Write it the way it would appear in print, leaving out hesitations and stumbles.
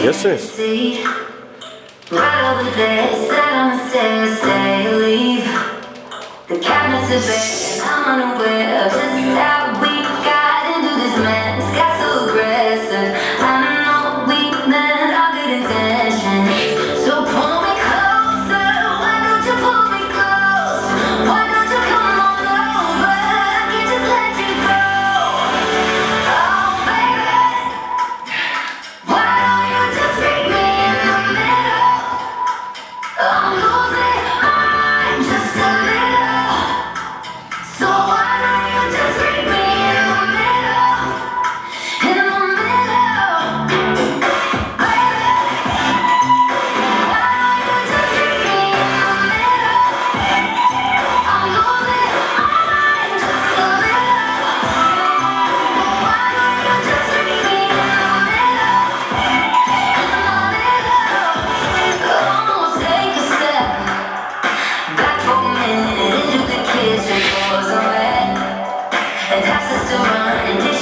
Yes, sir. Right over there, sat on the stairs, stay or leave. The cabinets are bare, and I'm unaware of just how we got into this mess. Got so aggressive. I know we meant all good intentions. So pull me closer. Why don't you pull me close? Why don't you come on over? I can't just let you go. Oh baby, why don't you just meet me in the middle? I'm losing my mind just a little. So why don't you just meet me in the middle? In the middle, baby. Why don't you just meet me in the middle? I'm losing my mind just a little. So why don't you just meet me in the middle? In the middle. Almost take a step back for a minute into the kitchen, floors are wet, and taps are still running.